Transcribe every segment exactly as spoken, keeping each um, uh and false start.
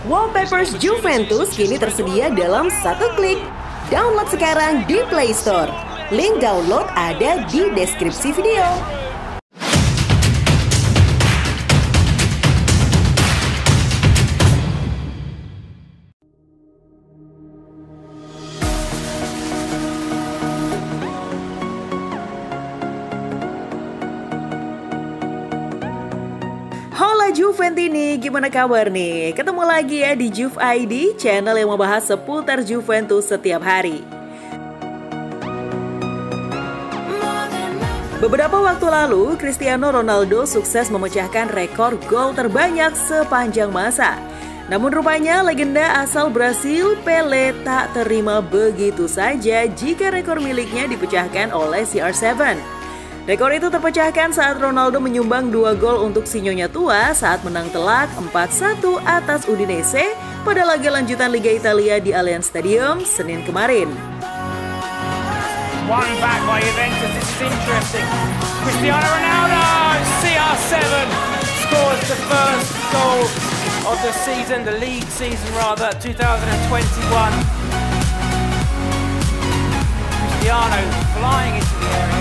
Wallpapers Juventus kini tersedia dalam satu klik. Download sekarang di Play Store. Link download ada di deskripsi video. Hola Juventini, gimana kabar nih? Ketemu lagi ya di Juve I D, channel yang membahas seputar Juventus setiap hari. Beberapa waktu lalu, Cristiano Ronaldo sukses memecahkan rekor gol terbanyak sepanjang masa. Namun rupanya legenda asal Brasil, Pelé, tak terima begitu saja jika rekor miliknya dipecahkan oleh C R tujuh. Rekor itu terpecahkan saat Ronaldo menyumbang dua gol untuk si Nyonya Tua saat menang telak empat satu atas Udinese pada laga lanjutan Liga Italia di Allianz Stadium Senin kemarin. One back by Juventus, this is interesting. Cristiano Ronaldo, C R seven, scores the first goal of the season, the league season rather, two thousand twenty-one. Cristiano flying into the area.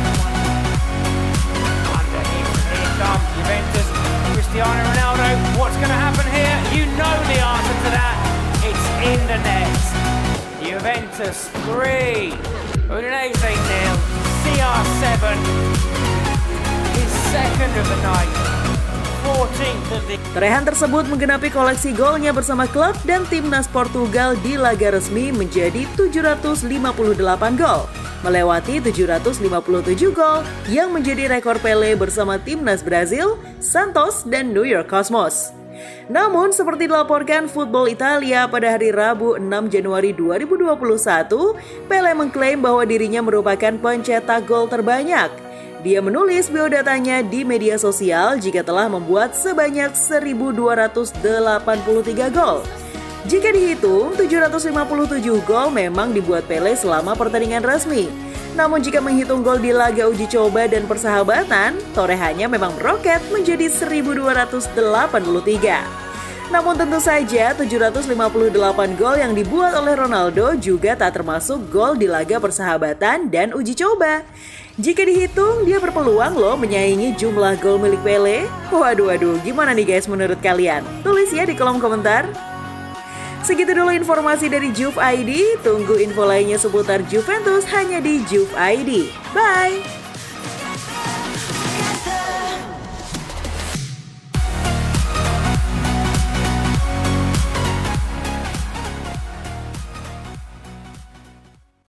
Juventus, Cristiano Ronaldo, what's going to happen here? You know the answer to that. It's in the net. Juventus three, Udinese nil. C R seven, his second of the night. fourteenth of the... Torehan tersebut menggenapi koleksi golnya bersama klub dan timnas Portugal di laga resmi menjadi tujuh ratus lima puluh delapan gol. Melewati tujuh ratus lima puluh tujuh gol yang menjadi rekor Pelé bersama timnas Brazil, Santos, dan New York Cosmos. Namun seperti dilaporkan Football Italia pada hari Rabu enam Januari dua ribu dua puluh satu, Pelé mengklaim bahwa dirinya merupakan pencetak gol terbanyak. Dia menulis biodatanya di media sosial jika telah membuat sebanyak seribu dua ratus delapan puluh tiga gol. Jika dihitung, tujuh ratus lima puluh tujuh gol memang dibuat Pelé selama pertandingan resmi. Namun jika menghitung gol di laga uji coba dan persahabatan, torehannya memang meroket menjadi seribu dua ratus delapan puluh tiga. Namun tentu saja tujuh ratus lima puluh delapan gol yang dibuat oleh Ronaldo juga tak termasuk gol di laga persahabatan dan uji coba. Jika dihitung, dia berpeluang loh menyaingi jumlah gol milik Pelé. Waduh, waduh, gimana nih guys menurut kalian? Tulis ya di kolom komentar. Segitu dulu informasi dari Juve I D. Tunggu info lainnya seputar Juventus hanya di Juve I D. Bye!